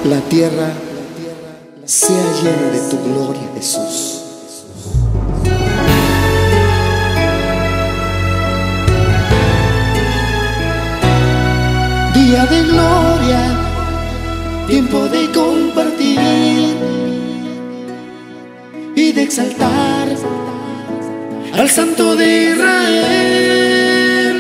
la tierra sea llena de tu gloria, Jesús. Día de gloria, tiempo de compartir y de exaltar al Santo de Israel.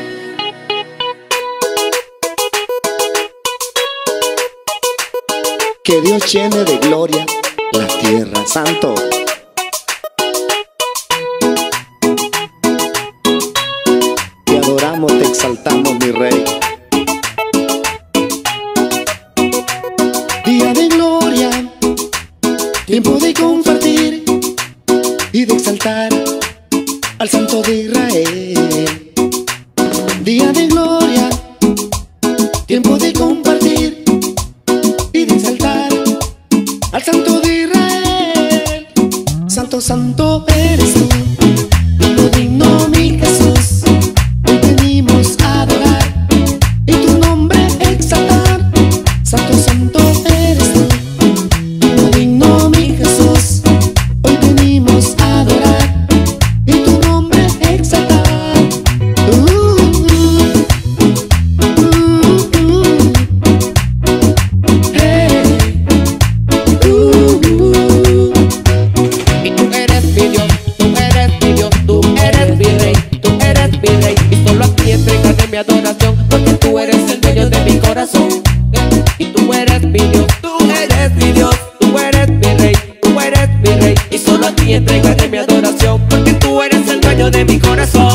Que Dios llene de gloria la tierra, Santo. Te adoramos, te exaltamos, mi Rey. Día de gloria, tiempo de compartir y de exaltar al Santo de Israel. Día de gloria, tiempo de compartir y de exaltar al Santo de Israel. Santo, santo eres tú, digno, digno mi Jesús. Hoy venimos a adorar y tu nombre exaltar. Santo, santo eres tú, digno, digno mi Jesús. Hoy venimos a adorar y tu nombre exaltar. Y tú eres mi Dios, tú eres mi Dios, tú eres mi Rey, tú eres mi Rey. Y solo a ti entregaré mi adoración, porque tú eres el dueño de mi corazón. Y tú eres mi Dios, tú eres mi Dios, tú eres mi Rey, tú eres mi Rey. Y solo a ti entregaré mi adoración, porque tú eres el dueño de mi corazón.